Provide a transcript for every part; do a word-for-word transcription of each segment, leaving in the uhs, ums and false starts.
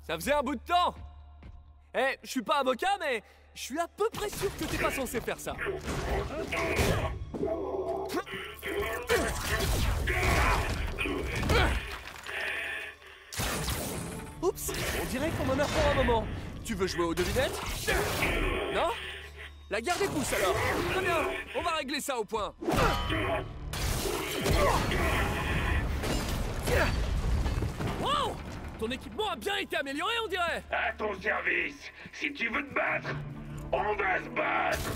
Ça faisait un bout de temps. Eh, je suis pas avocat, mais je suis à peu près sûr que t'es pas censé faire ça. Oups, on dirait qu'on en a pour un moment. Tu veux jouer aux devinettes? Non? La garde des pouces alors. Très bien, on va régler ça au point. Wow! Ton équipement a bien été amélioré, on dirait. À ton service. Si tu veux te battre, on va se battre.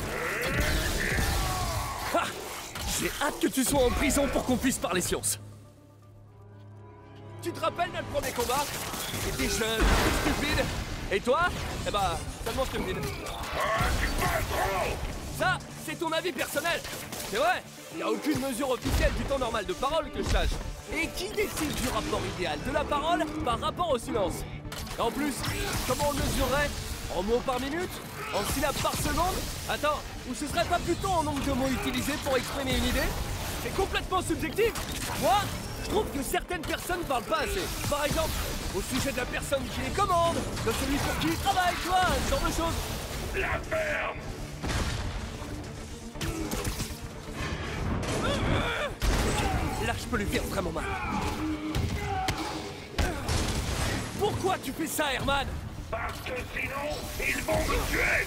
Ah! J'ai hâte que tu sois en prison pour qu'on puisse parler science. Tu te rappelles notre premier combat? T'étais jeune, stupide. Et toi? Eh bah, seulement stupide. Ah, tu parles trop. Ça, c'est ton avis personnel. C'est vrai, il n'y a aucune mesure officielle du temps normal de parole que je sache. Et qui décide du rapport idéal de la parole par rapport au silence? En plus, comment on le mesurerait? En mots par minute? En syllabes par seconde? Attends, ou ce serait pas plutôt en nombre de mots utilisés pour exprimer une idée? C'est complètement subjectif. Moi, je trouve que certaines personnes parlent pas assez. Par exemple, au sujet de la personne qui les commande, de celui pour qui ils travaillent, tu vois, ce genre de choses. La ferme. Là, je peux lui faire vraiment mal. Pourquoi tu fais ça, Herman? Parce que sinon, ils vont me tuer.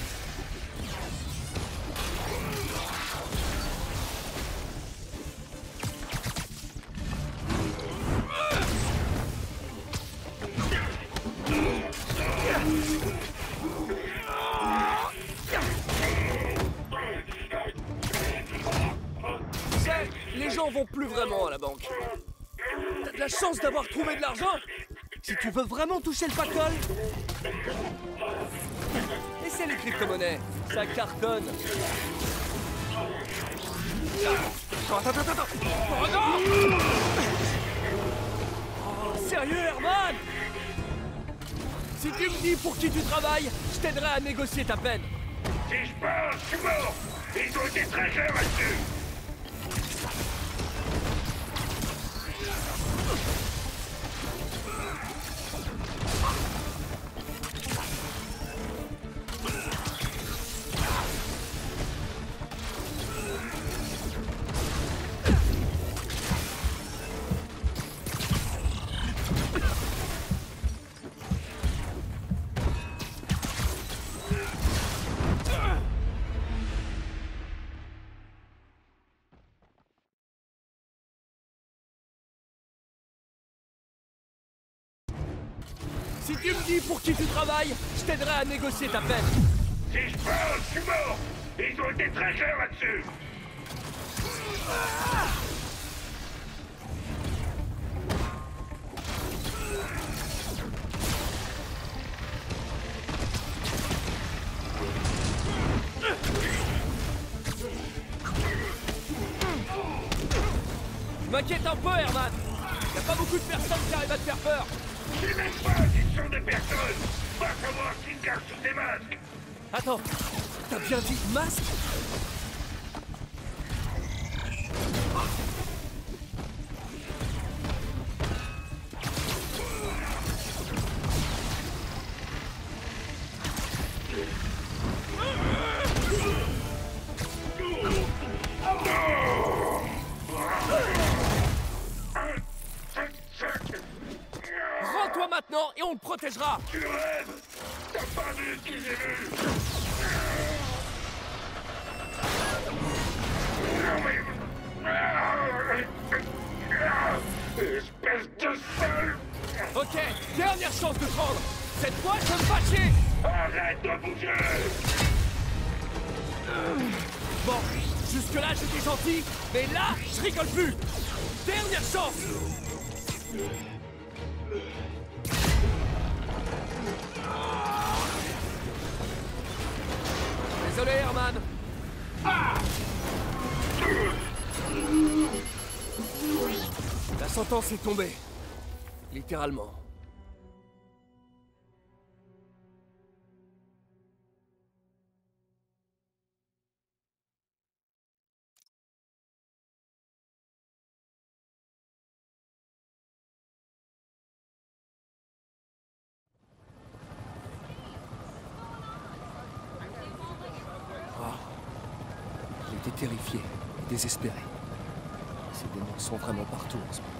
Tu sais, les gens vont plus vraiment à la banque. T'as de la chance d'avoir trouvé de l'argent. Si tu veux vraiment toucher le pactole, essaie les crypto-monnaies, ça cartonne. Attends, attends, attends, attends. Oh non! Oh, sérieux, Herman? Si tu me dis pour qui tu travailles, je t'aiderai à négocier ta peine. Si je parle, je suis mort. Ils ont été très chers là-dessus. Si tu me dis pour qui tu travailles, je t'aiderai à négocier ta peine. Si je parle, je suis mort. Ils ont été très chers là-dessus. Je m'inquiète un peu, Herman. Y a pas beaucoup de personnes qui arrivent à te faire peur. C'est même pas qu'ils sont des personnes. Va savoir qu'ils cachent sous des masques. Attends, t'as bien dit masque? Rends-toi maintenant et on te protégera. Tu rêves. T'as pas vu ce que j'ai vu. Espèce de sale. Ok, dernière chance de prendre. Cette fois, je vais me fâcher. Arrête de bouger. Bon, jusque-là, j'étais gentil, mais là, je rigole plus. Dernière chance. Désolé, Herman. Ah! La sentence est tombée. Littéralement. J'étais terrifié et désespéré. Ces démons sont vraiment partout en ce moment.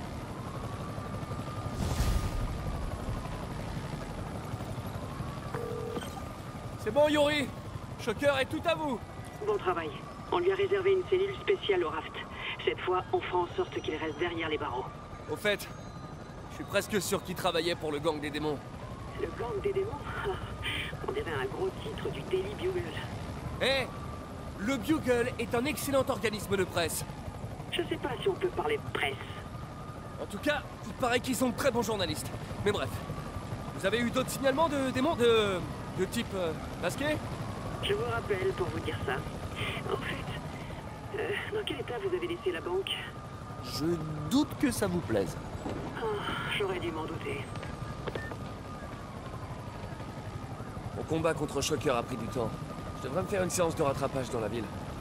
C'est bon, Yuri. Shocker est tout à vous. Bon travail. On lui a réservé une cellule spéciale au raft. Cette fois, on fera en sorte qu'il reste derrière les barreaux. Au fait, je suis presque sûr qu'il travaillait pour le gang des démons. Le gang des démons? On dirait un gros titre du Daily Bugle. Eh, le Bugle est un excellent organisme de presse. Je sais pas si on peut parler de presse. En tout cas, il paraît qu'ils sont de très bons journalistes. Mais bref, vous avez eu d'autres signalements de démons de... de type euh, masqué? Je vous rappelle pour vous dire ça. En fait, euh, dans quel état vous avez laissé la banque? Je doute que ça vous plaise. Oh, j'aurais dû m'en douter. Mon combat contre Shocker a pris du temps. Je devrais me faire une séance de rattrapage dans la ville.